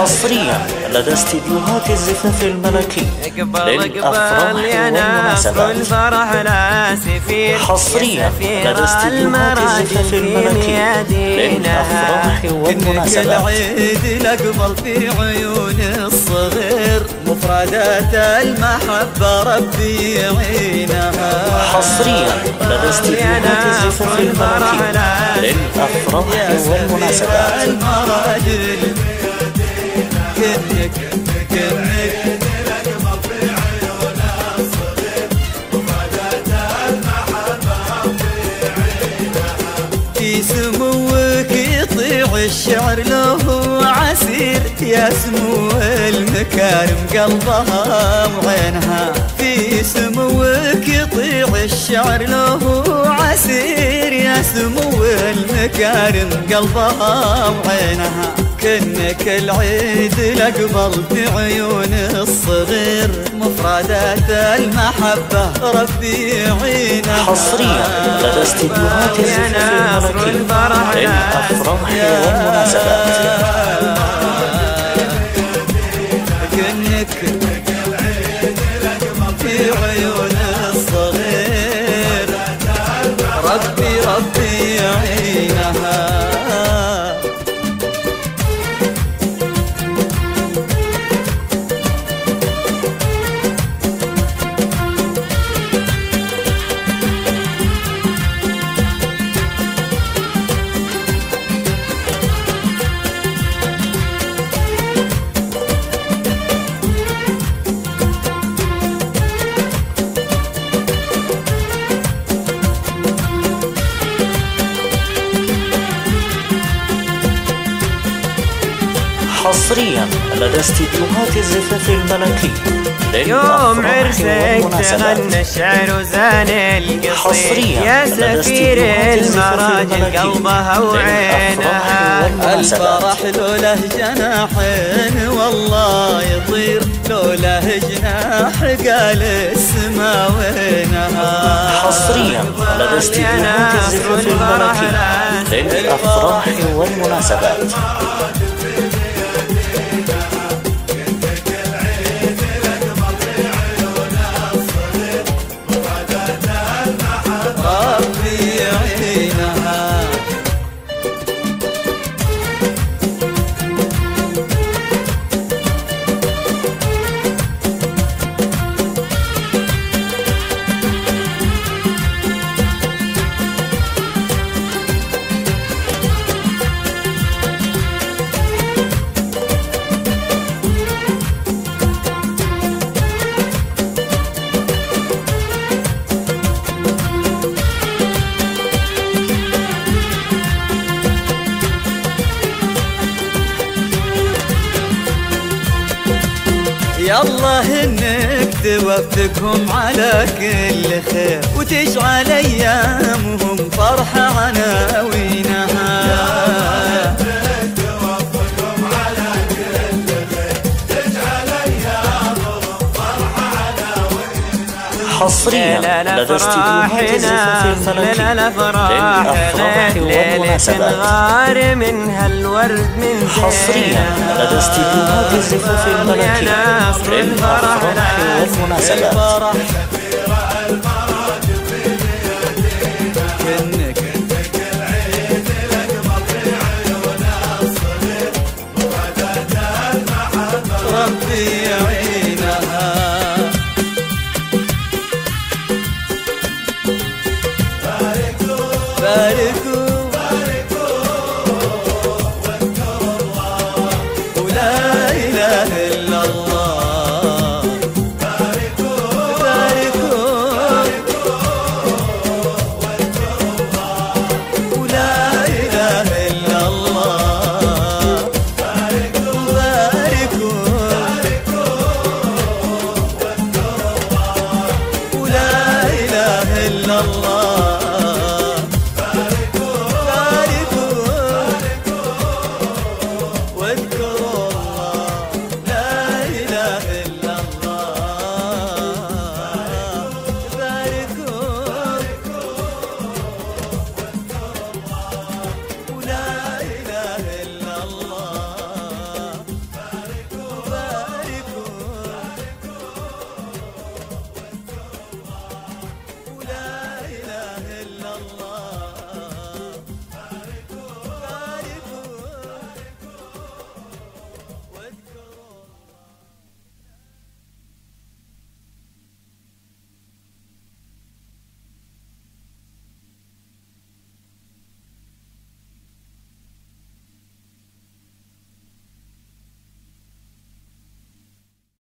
حصريا لدى استديوهات الزفاف الملكي للأفراح والمناسبات. حصريا لدى استديوهات الزفاف الملكي للأفراح والمناسبات. العيد الأقبل في عيون الصغير مفردات المحبة ربي يعينها. حصريا لدى استديوهات الزفاف الملكي للأفراح والمناسبات. كنك في سموك يطيع الشعر له عسير، يا سمو المكارم قلبها وعينها. في سموك يطيع الشعر له عسير، يا سمو المكارم قلبها وعينها. كنك العيد الأقبل في عيون الصغير مفردات المحبة ربي يعينها. حصريا لدى استديوهات الزفاف الملكي للأفراح والمناسبات. كنك في عيون الصغير ربي يعينها. حصريا لدى استديوهات الزفاف الملكي يوم عرسك تغنى الشعر وزان القصيد، يا سفير المراجل قلبها وعينها. الفرح له جناحين والله يطير، له جناح قال السما وينها. حصريا لدى استديوهات الزفاف الملكي للأفراح والمناسبات. يالله انك توفقهم على كل خير وتجعل ايامهم فرحة عناوينها. حصريا لدى استديوهات الزفاف الملكي للأفراح والمناسبات. حصريا لدى استديوهات الزفاف الملكي للأفراح والمناسبات. ربي يعينها. باركوا ولا إله إلا الله. باركوا ولا إله إلا الله. باركوا ولا إله إلا الله.